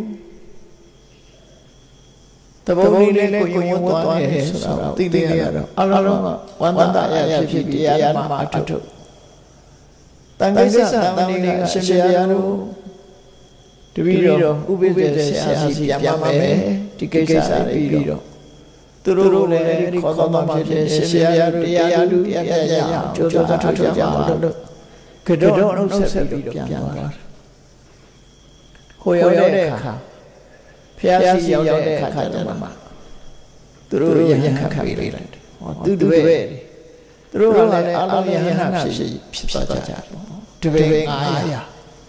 တဘုံလေးလည်းကိုရင်ဝတ်သွားတယ်ဆိုတာသိသိရတော့အလုံးကဝန္တာရဖြစ်ဖြစ်တရားမှာအထုတ်ထုတ်တန်ခိစ္စတန်နေကအရှင်ဘုရားတို့တပည့်တော်ဥပိ္ပဇေဆရာစီပြန်ပါမယ်ဒီကိစ္စလေးပြီးတော့သူတို့လည်းဒီခေါ်တော်မှာဖြစ်ရှင်ဘုရားတို့တရားလူပြပြရအောင်ကြိုးစားထုတ်ထုတ်ကြအောင်လို့ကတော့နှုတ်ဆက်ပြီးတော့ပြန်သွားတာဟိုရောက်တဲ့အခါဖျားစီရောက်တဲ့အခါကျတော့မှသူတို့ရဟန်းခတ်ပေးလိုက်တယ်ဟောသူတွေသူတို့ကလည်းအလုံးရဟန်းဖြစ်ဖြစ်သွားကြတယ်တပည့်ငါးရာ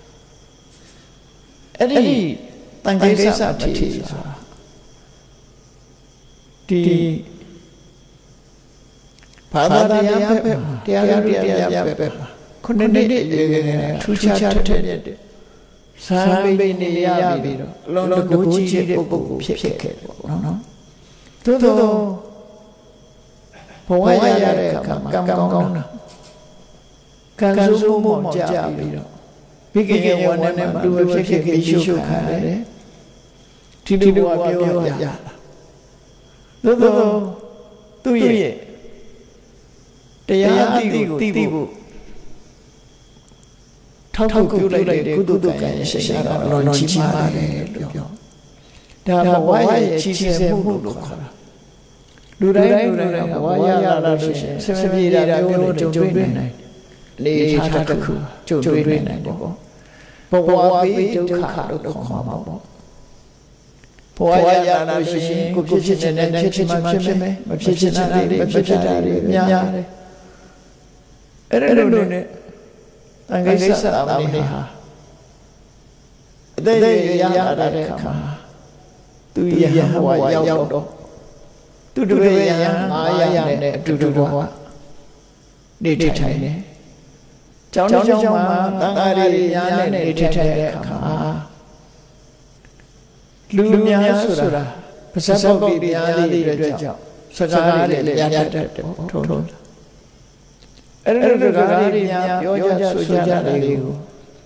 အဲ့ဒီတန်ခိစ္စအထေဆိုတာဒီဘာသာတရားဘက်မှာတရားတော်တရားဘက်မှာခုနှစ်နှစ်အရွယ်ငယ်ထူးခြားတဲ့တဲ့ဇာပိနေရပြီးတော့လုံးလုံးကိုကြီးတဲ့ပုဂ္ဂိုလ်ဖြစ်ခဲ့တယ်ပေါ့နော်သို့သောဘဝရတဲ့အခါမှာကံကောင်းတာကံစိုးမှုမောင်ကြပြီးတော့ဘိကိကေဝနနဲ့လူဖြစ်ဖြစ်ပြီးရှုခံရတယ်ဒီလိုဘဝပြောရတာသို့သောသူ့ရဲ့တရားအတိကိုသိဖို့ထောက်ထောက်ပြုလိုက်တဲ့ကုသိုလ်ကံရဲ့ရှိန်ကတော့လွန်ကြီးပါတယ်လို့ပြောဒါဘဝရဲ့ချီးဆဲမှုလို့ခေါ်တာလူတိုင်းလူတိုင်းဘဝရလာလို့ရှိရင်ဆင်ပြေတာမျိုးတွေကြုံတွေ့နိုင်လေထားတစ်ခုကြုံတွေ့နိုင်တယ်ပေါ့ဘဝပြီးဒုက္ခလို့ခေါ်မှာပေါ့ဘဝရလာလို့ရှိရင်ကိုဖြစ်ဖြစ်နေတဲ့ဖြစ်ဖြစ်မှဖြစ်မယ်မဖြစ်ဖြစ်တာတွေမဖြစ်ဖြစ်တာတွေများတယ်အဲ့ဒါလိုနဲ့တန်ခိစ္စတာမဏိဟာအသက်ရရလာတဲ့အခါသူယဟန်ဘဝရောက်တော့သူတပည့်ယဟန်ငါးရာနဲ့အတူတူဘဝနေထိုင်တယ်။ကျောင်းကျောင်းမှာတန်ခါးရီညာနဲ့နေထိုင်တဲ့အခါလူများဆိုတာပါဇက်ပုတ်ပြားလေးအတွက်ကြောင့်စကားတွေလည်းရတတ်တယ်ထုံထုံအဲ့ဒီစကားတွေများပြောကြဆိုကြတာလေးကို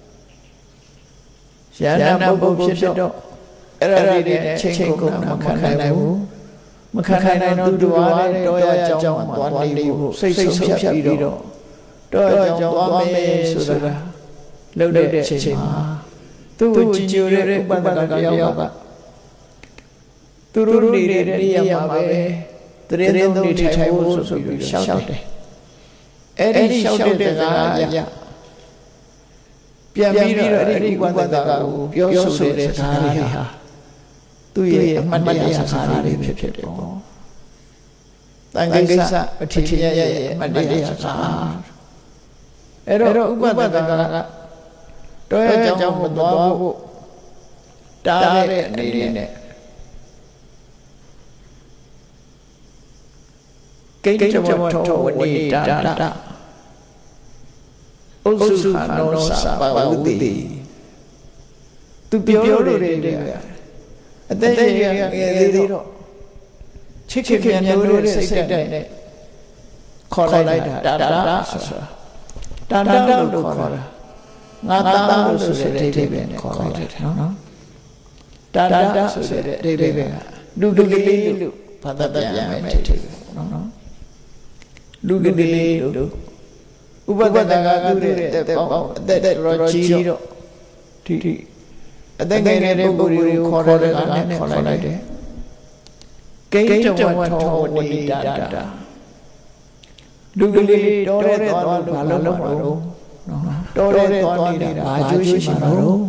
ရဟန္တာပုဂ္ဂိုလ်ဖြစ်တော့အဲ့ဒါတွေနဲ့ချိန်ကုန်တာမခံနိုင်ဘူးမခံနိုင်တော့သူတော်လည်းတော့ရကြောင်းမှာသွားနေဖို့စိတ်ဆုံးဖြတ်ပြီးတော့တော့ရကြောင်းသွားမယ်ဆိုတာလှုပ်တဲ့အချိန်မှာသူ့ကိုကြည်ညိုတဲ့ဥပဒကယောက်ကသူတို့နေတဲ့နေရာမှာပဲတရင်သုံးနေထိုင်ဖို့ဆိုပြီးရှောက်တယ်အဲ့ဒီရှောက်တဲ့စကားအရာပြန်ပြီးတော့အဲ့ဒီဥပဒကကိုပြောဆိုတဲ့စကားတွေဟာသူ့ရဲ့အမှတ်တရစကားတွေဖြစ်ဖြစ်တယ်ပေါ့တန်ခိစ္စအထင်ရဲ့အမှတ်တရစကားအဲ့တော့ဥပဒကကတော့ရကြောင်းမသွားဖို့တားတဲ့အနေနဲ့ကိဋ္တဝထောဝနိတာတာဥစုဟာနောသဘာဝတိသူပြောလို့တဲ့အသက်ရငယ်သေးတော့ချစ်ခင်မြန်လို့တဲ့စိတ်ဓာတ်နဲ့ခေါ်လိုက်တာတာတာဆိုတာတာတာလို့ခေါ်တာငါသားလို့ဆိုတဲ့အဓိပ္ပာယ်နဲ့ခေါ်လိုက်တယ်နော်တာတာဆိုတဲ့အဓိပ္ပာယ်ကလူကလေးလို့ဘာသာပြန်မယ်အဓိပ္ပာယ်နော်လူကလေးလို့ဥပဒကကသူ့ရဲ့အသက်ပေါင်းအသက်တော်ကြီးတော့ဒီအသက်ငယ်တဲ့ပုဂ္ဂိုလ်တွေကိုခေါ်တဲ့ကနဲ့ခေါ်လိုက်တယ်ကိဋ္တဝတ္ထောဝတိတာတာလူကလေးတော်တဲ့သွားလို့ဘာလို့မလို့နော်တော်တဲ့သွားနေတာဘာကျိုးရှိမှာတော့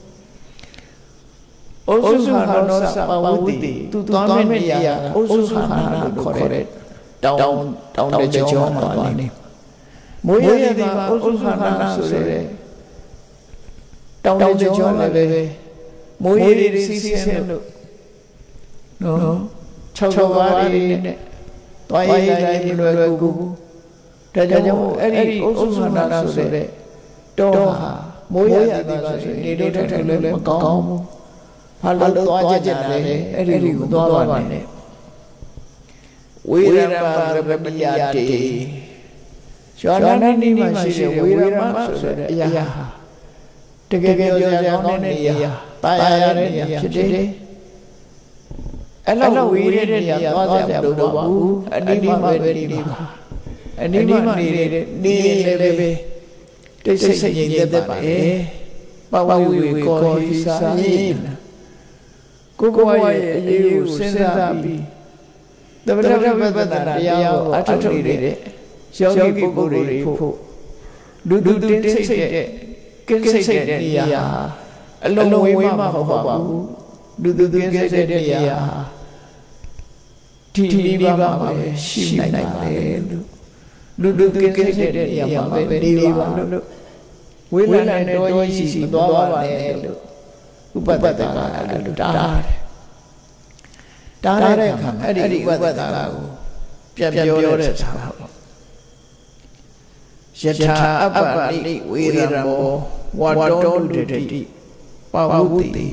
ဩစုဟာနောစပဝုတိသူသွားမဲ့နေရာဩစုဟာနာလို့ခေါ်တဲ့တောင်းတောင်းတဲ့ကြောမှာသွားနေမွေးရည်မှာဩစုဟာနာဆိုတဲ့တောင်းတဲ့ကြောလည်းပဲမွေးရည်စီးဆင်းလို့နော်၆ပါးတွေနဲ့တွားရည်တိုင်းမလွယ်ကူဘူးဒါကြောင့်အဲ့ဒီဩစုဟာနာဆိုတဲ့တောဟာမွေးရည်ပါဆိုရင်နေတော့ထက်ထက်လည်းမကောင်းဘူးဘာလို့သွားကြတယ်လဲအဲ့ဒီကိုသွားပါနဲ့ဝေရမရပတိယတေကျောနာနိမှာရှိတဲ့ဝေရမဆိုတဲ့အရာတကယ်ပြောကြကောင်းတဲ့နေရာတာယာရတဲ့နေရာဖြစ်တယ်အဲ့လိုဝေရတဲ့နေရာသွားကြလို့တော့ဘူးအနိမပဲနေပါအနိမနေတဲ့နေလည်းပဲတိတ်ဆိတ်ငြိမ်သက်ပါလေပဝဝေကောဟိစာရင်ကိုကိုရဲ့အရေးကိုစဉ်းစားပြီးတပ္ပတပ္ပတ္တတရားကိုအထုတ်နေတဲ့ယောဂီပုဂ္ဂိုလ်တွေဖို့လူလူတင်းစိတ်တဲ့ကိစ္စစိတ်တဲ့နေရာအလုံးဝေးမှမဟုတ်ပါဘူးလူလူတင်းစိတ်တဲ့နေရာဒီဒီပါမှာပဲရှိနိုင်ပါလေလို့လူလူတင်းစိတ်တဲ့နေရာမှာပဲနေပါလို့ဝေးလန်းတဲ့တော်ကြီးရှိမသွားပါနဲ့လို့ဥပဒကလို့တားတယ်တားတဲ့အခါအဲ့ဒီဥပဒကကိုပြန်ပြောတဲ့စာပေါ့ယထာအပ္ပတိဝေရမောဝါတောတုတတိပဝုတိ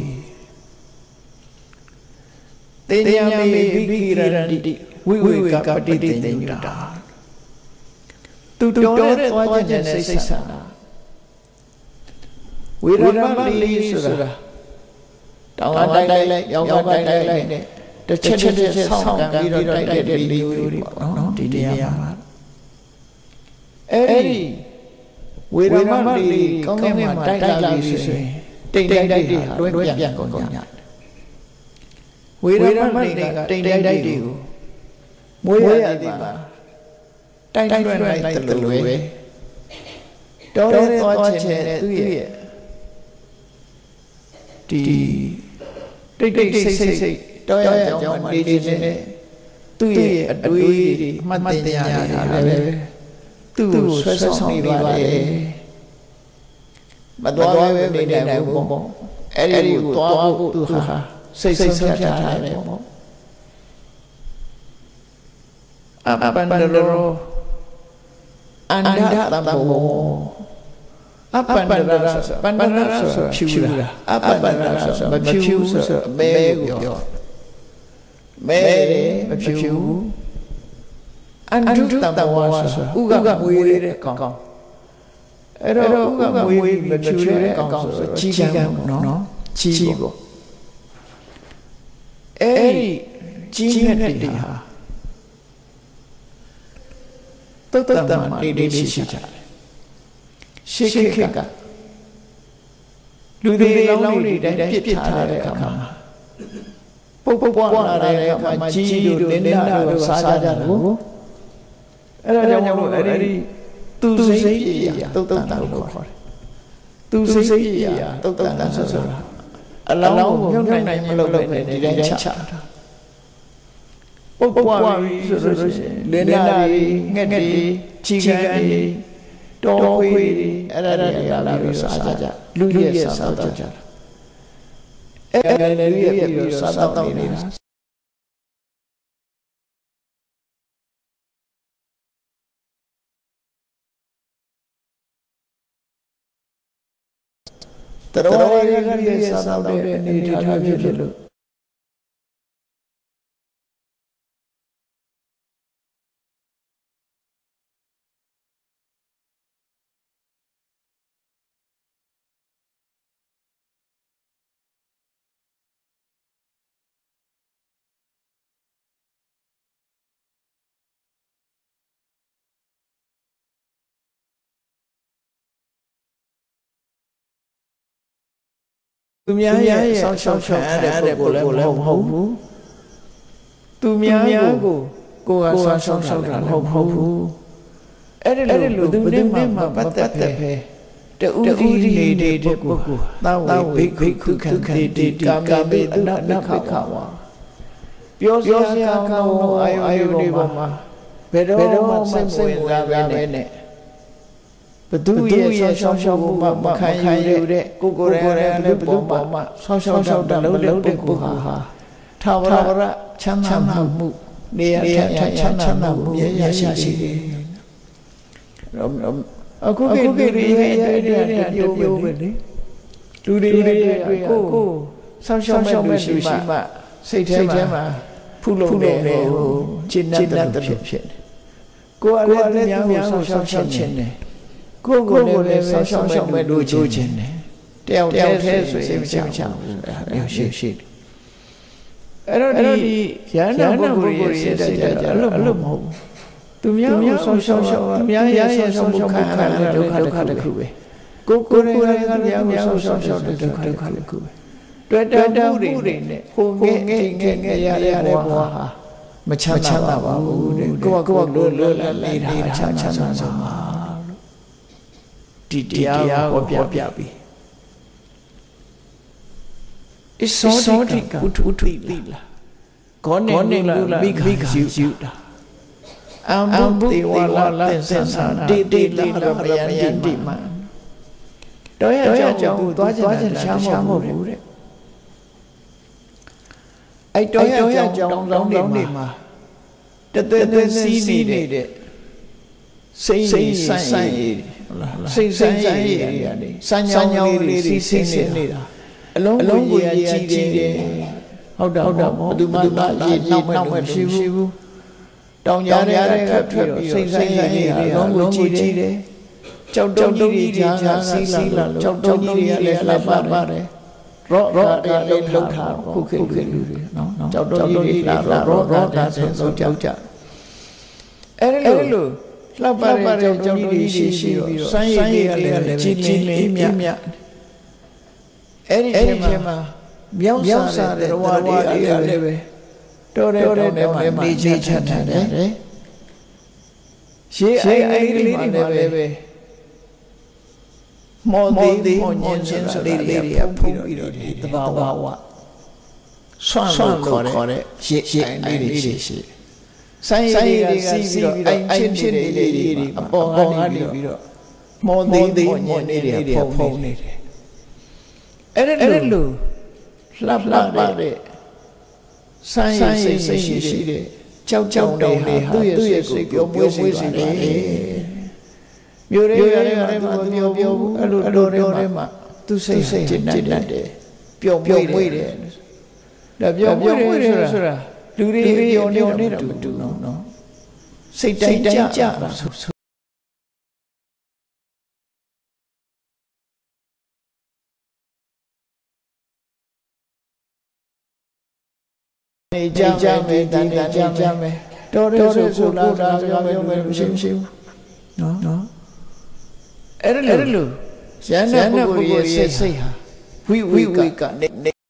တေညမေဝိကိရန္တိဝိဝေကပတိတေညုတာသူတော်တဲ့သွားခြင်းနဲ့စိတ်ဆန္ဒဝေရမလေးဆိုတာတောင်းတိုက်တိုက်လိုက်ရောင်းတိုက်တိုက်လိုက်နဲ့တစ်ချက်တစ်ချက်ဆောင်းကန်ပြီးတော့တိုက်တဲ့လေးမျိုးတွေပေါ့နော်ဒီတရားမှာအဲ့ဒီဝေရမလေးကောင်းကင်မှာတိုက်လာပြီဆိုရင်တိမ်တိုက်တိုက်တွေဟာတွဲပြန်ကုန်ကြတယ်ဝေရမလေးကတိမ်တိုက်တိုက်တွေကိုမွေးရသည်မှာတိုက်တိုက်တွဲလိုက်တယ်လို့ပဲတော်တဲ့သွားခြင်းနဲ့သူ့ရဲ့ဒီတိတ်တိတ်ဆိတ်ဆိတ်ဆိတ်တောရကြောင်းမှာနေခြင်းနဲ့သူ့ရဲ့အတွေးတွေမှတ်တင်ရတယ်လည်းသူ့ကိုဆွဲဆောင်နေပါလေမတော်ပဲနေနိုင်ဘူးပေါ့အဲ့ဒီကိုသွားဖို့သူဟာစိတ်ဆုံးဖြတ်ထားတယ်ပေါ့အပန္တရောအန္ဒတမ္မောအပန္တရဆိုပန္တရဆိုဖြူတာအပန္တရဆိုမဖြူဆိုမဲကိုပြောမဲမဖြူအန္တုတမ္မောဆိုဥကမွေးတဲ့ကောင်အဲ့တော့ဥကမွေးမဖြူတဲ့ကောင်ဆိုကြီးကန်းပေါ့နော်ကြီးပေါ့အဲ့ဒီကြီးမြတ်တွေဟာတုတ်တမနေနေရှိကြတယ်ရှေးခေတ်ကလူတွေလောင်းတွေတိုင်းပြစ်ထားတဲ့အခါမှာပုတ်ပုတ်ပွားလာတဲ့အခါမှာကြီးတို့လင်းနာတို့စားကြတယ်ဟုတ်အဲ့ဒါကြောင့်မို့အဲ့ဒီသူစိတ်ပြရတုတ်တန်လို့ခေါ်တယ်သူစိတ်ပြရတုတ်တန်ဆိုဆိုတာအလောင်းကိုမြုပ်နိုင်မလို့ပဲဒီတိုင်းချတာပုတ်ပွားပြီးဆိုလို့ရှိရင်လင်းနာတွေငှက်တွေချီကန်တွေတော်ခွေးတွေအဲ့ဒါတွေကလာပြီးစားကြလူရဲ့စားတော့ကြတာအဲ့ဒါလည်းရပြီးတော့စားတော့နေတာတော်ရရရဲ့စားတော့တဲ့အနေထားဖြစ်လို့သူများရဲ့ဆောက်ရှောက်ခံရတဲ့ပုဂ္ဂိုလ်လည်းမဟုတ်ဘူးသူများကိုကိုယ်ကဆောက်ရှောက်တာမဟုတ်ဘူးအဲ့ဒီလိုဘယ်သူနဲ့မှပတ်သက်ပဲတူတူနေတဲ့ပုဂ္ဂိုလ်သာဝေဘိက္ခုခံတေတေကာမေအနတ်နခခဝါပြောစရာကောင်းသောအာယုန်တွေပေါ်မှာဘယ်တော့မှစိတ်ဝင်စားပဲနဲ့ဘသူရဲ့ဆောင်းရှောင်းမှုမခံယူတဲ့ကိုကိုယ်ရယ်လည်းဘသူပေါ်မှာဆောင်းရှောင်းတာလုံးတဲ့ပုဂ္ဂိုလ်ဟာသာဝရချမ်းသာမှုနေရာထချမ်းသာမှုရရရှိတယ်အခုကိကိရိရဲ့တဲ့တဲ့ပြောပဲလေလူတွေရဲ့ကိုကိုဆောင်းရှောင်းမဲ့လူရှိမှစိတ်ထဲမှာဖုလုံးနေဟိုจิตနဲ့တဖြစ်ဖြစ်ကိုယ်ကလည်းသူများကိုဆောင်းရှောင်းခြင်းတယ်ကိုယ်ကိုယ်လည်းဆောင်းရှောင်းမဲ့လူချိုးခြင်းတယ်တယောက်တည်းဆိုစိတ်မချဘူးမျိုးရှိရှိအဲ့တော့ဒီရဟန္တာပုဂ္ဂိုလ်ရဲ့စိတ်ဓာတ်ကြအဲ့လိုမဟုတ်ဘူးသူများကိုဆောင်းရှောင်းသူများရဲ့ဆောင်းရှောင်းခံရတဲ့ဒုက္ခတစ်ခုတစ်ခုပဲကိုယ်ကိုယ်ကိုယ်ကလည်းများကိုဆောင်းရှောင်းတဲ့ဒုက္ခတစ်ခုတစ်ခုပဲတွေ့တာမှုတွေနဲ့ဟိုငဲ့ငဲ့ငဲ့ငဲ့ရရတဲ့ဘဝဟာမချမ်းသာပါဘူးတဲ့ကိုယ့်ကိုယ်လိုလိုလပ်နေတာချမ်းချမ်းသာပါဒီတရားကိုပြပြပြီးအစောတိကဥထုထုတိလာခေါနေလူလာမိခယူယူတာအံဘုတေဝလာသစ္စာတေတေလာရမယန္တိမတော့ရကြောင်းသွားခြင်းရှားမဟုတ်ဘူးတဲ့အဲ့တော့ရကြောင်းတောင်းတောင်းနေမှာတသက်သက်စီးနေတဲ့စိတ်စိတ်ဆိုင်ရည်စိတ်ဆိုင်ရည်ကနေစံညောင်းလေးတွေစီးဆင်းနေတာအလုံးအလုံးကိုကြည်ကြည်တယ်ဟုတ်တာဟုတ်တာဘယ်သူမှရေနောက်မဲ့မရှိဘူးတောင်ကြားတဲ့ကထွက်ပြီးစိတ်ဆိုင်ရည်အလုံးကိုကြည်တယ်ကြောက်တုံးကြီးတွေကြားစီးလာလို့ကြောက်တုံးကြီးတွေကလည်းလှပပါတယ်ရောရောကလည်းလှုပ်ထားခုခေတ်လူတွေနော်ကြောက်တုံးကြီးတွေလာရောရောကဆိုဆုံးကြောက်ကြအဲ့လိုလှပတဲ့ကြောက်တုံးကြီးတွေရှိရှိပြီးတော့စမ်းရည်တွေကလည်းကြည်ကြည်လေးမြတ်မြတ်အဲ့ဒီထဲမှာမြောက်စားတဲ့ဝါဒီတွေကလည်းပဲတော်တဲ့တောင်းထဲမှာနေချချတ်တယ်ရှေးအိုင်အိုင်ကလေးတွေလည်းပဲမောသေးသေးညင်ချင်းစလေးတွေကဖုံးပြီးတော့တဘာဝဝဆွမ်းလို့ခေါ်တဲ့ရှေးအိုင်လေးတွေရှိရှိဆိုင်ရည်တွေကစီးပြီးတော့အိုင်ချင်းဖြစ်နေလေးတွေအပေါ်ကနေပြီးတော့မောသေးသေးညင်လေးတွေဖုံးနေတယ်အဲ့ဒါလို့လှပလှတဲ့ဆိုင်ရည်စိတ်ရှိရှိတဲ့ကြောက်ကြောက်တောင်းလေးဟာသူ့ရဲ့စိတ်ကိုပြောမွေးစေတယ်မျိုးရဲရဲရဲမှာသူပြောပြောဘူးအဲ့လိုတော်တော်ထဲမှာသူစိတ်စိတ်จิตတတ်တယ်ပျော်ပျော်မွေးတယ်ဒါပျော်ပျော်မွေးတယ်ဆိုတာလူတွေပျော်နေတာမတူနော်နော်စိတ်တိုင်းကြကြတာနေကြမယ်တန်တန်ကြမယ်တော်တယ်ဆိုကိုလာတာပြောမယ်မရှိမရှိဘူးနော်နော်အဲ့ဒါလို့ရဟန္တာပုဂ္ဂိုလ်ရဲ့စိတ်စိတ်ဟာဝိဝိဝိကနေ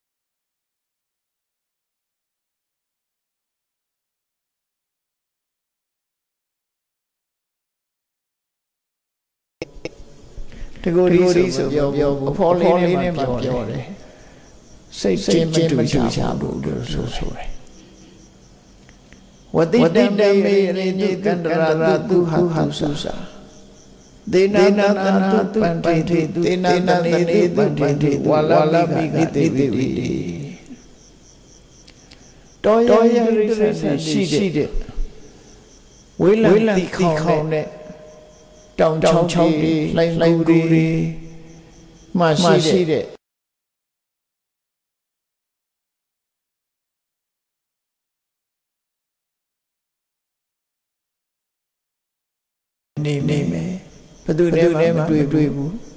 တကူဒီဆိုပြောပြောအဖော်လေးနဲ့မှပြောတယ်စိတ်ချင်းမတူချဘူးလို့ဆိုဆိုတယ်ဝတိတံမေရေညကန္တရာတုဟတုစာဒေနနာတနာတုပန္တိဒေနနာနေတုပန္တိဝါလာမိဂတိတိဝိတိတော်ရရရှိတဲ့ဝိလံတိခေါင်တဲ့တောင်ချောင်းချောင်းတွေလှိုင်းလှိုင်းတွေမှရှိတဲ့နေနေမယ်ဘယ်သူနဲ့မှမတွေ့တွေ့ဘူး